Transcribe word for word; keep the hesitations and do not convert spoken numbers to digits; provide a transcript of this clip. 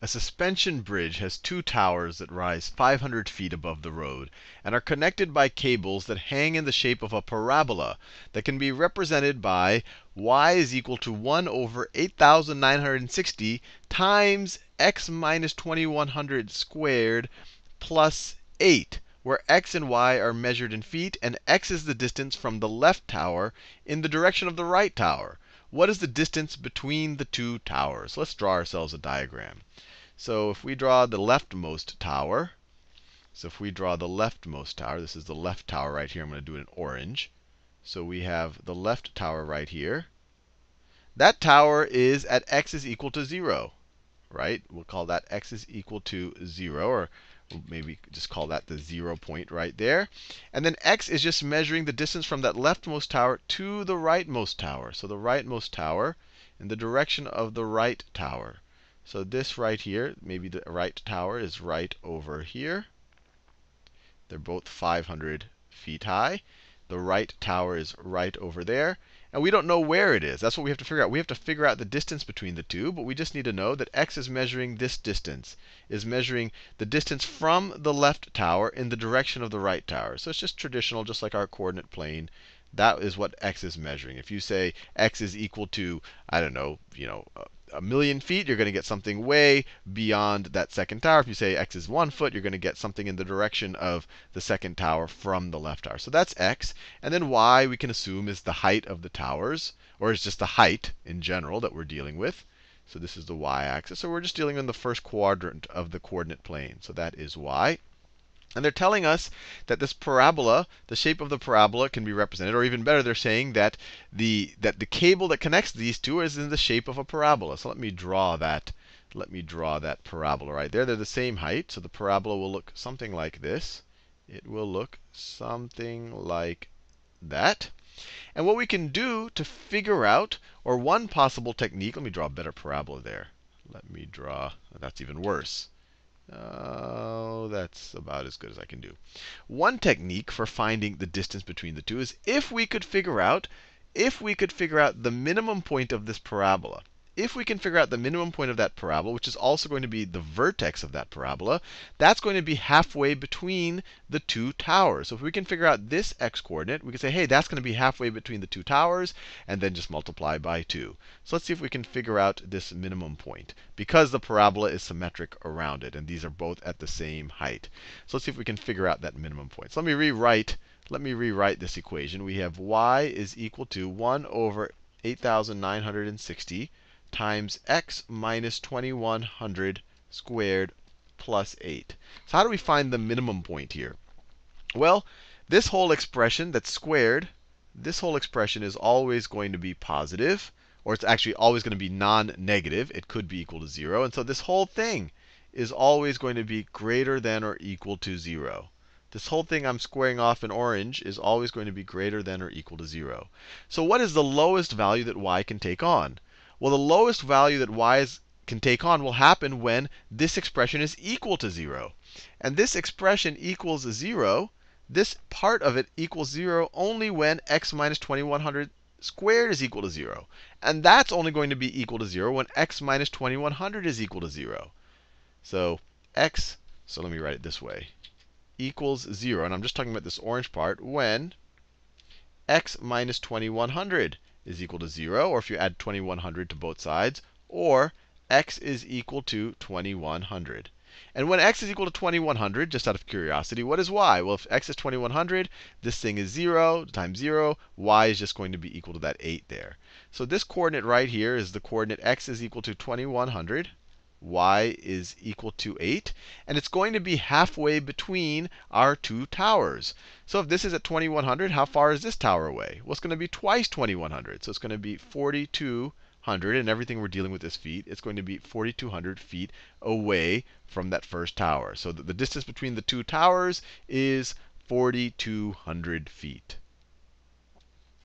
A suspension bridge has two towers that rise five hundred feet above the road and are connected by cables that hang in the shape of a parabola that can be represented by y is equal to one over eight thousand nine hundred sixty times x minus twenty-one hundred squared plus eight, where x and y are measured in feet, and x is the distance from the left tower in the direction of the right tower. What is the distance between the two towers? Let's draw ourselves a diagram. So if we draw the leftmost tower, so if we draw the leftmost tower, this is the left tower right here. I'm going to do it in orange. So we have the left tower right here. That tower is at x is equal to zero, right? We'll call that x is equal to zero, or maybe just call that the zero point right there. And then x is just measuring the distance from that leftmost tower to the rightmost tower. So the rightmost tower in the direction of the right tower. So this right here, maybe the right tower is right over here. They're both five hundred feet high. The right tower is right over there. And we don't know where it is. That's what we have to figure out. We have to figure out the distance between the two, but we just need to know that x is measuring this distance, is measuring the distance from the left tower in the direction of the right tower. So it's just traditional, just like our coordinate plane. That is what x is measuring. If you say x is equal to, I don't know, you know, a million feet, you're going to get something way beyond that second tower. If you say x is one foot, you're going to get something in the direction of the second tower from the left tower. So that's x. And then y, we can assume, is the height of the towers, or is just the height in general that we're dealing with. So this is the y-axis. So we're just dealing in the first quadrant of the coordinate plane. So that is y. And they're telling us that this parabola, the shape of the parabola can be represented, or even better, they're saying that the that the cable that connects these two is in the shape of a parabola. So let me draw that. Let me draw that parabola right there. They're the same height, so the parabola will look something like this. It will look something like that. And what we can do to figure out, or one possible technique, let me draw a better parabola there. Let me draw, that's even worse. Oh, that's about as good as I can do. One technique for finding the distance between the two is if we could figure out, if we could figure out the minimum point of this parabola. If we can figure out the minimum point of that parabola, which is also going to be the vertex of that parabola, that's going to be halfway between the two towers. So if we can figure out this x-coordinate, we can say, hey, that's going to be halfway between the two towers, and then just multiply by two. So let's see if we can figure out this minimum point, because the parabola is symmetric around it, and these are both at the same height. So let's see if we can figure out that minimum point. So let me rewrite, let me rewrite this equation. We have y is equal to one over eight thousand nine hundred sixty times x minus twenty-one hundred squared plus eight. So how do we find the minimum point here? Well, this whole expression that's squared, this whole expression is always going to be positive, or it's actually always going to be non-negative. It could be equal to zero. And so this whole thing is always going to be greater than or equal to zero. This whole thing I'm squaring off in orange is always going to be greater than or equal to zero. So what is the lowest value that y can take on? Well, the lowest value that y is, can take on will happen when this expression is equal to zero. And this expression equals zero. This part of it equals zero only when x minus twenty-one hundred squared is equal to zero. And that's only going to be equal to zero when x minus twenty-one hundred is equal to zero. So x, so let me write it this way, equals zero. And I'm just talking about this orange part when x minus twenty-one hundred is equal to zero, or if you add twenty-one hundred to both sides, or x is equal to twenty-one hundred. And when x is equal to twenty-one hundred, just out of curiosity, what is y? Well, if x is twenty-one hundred, this thing is zero times zero. Y is just going to be equal to that eight there. So this coordinate right here is the coordinate x is equal to twenty-one hundred. Y is equal to eight. And it's going to be halfway between our two towers. So if this is at twenty-one hundred, how far is this tower away? Well, it's going to be twice twenty-one hundred. So it's going to be forty-two hundred. And everything we're dealing with is feet. It's going to be forty-two hundred feet away from that first tower. So the, the distance between the two towers is forty-two hundred feet.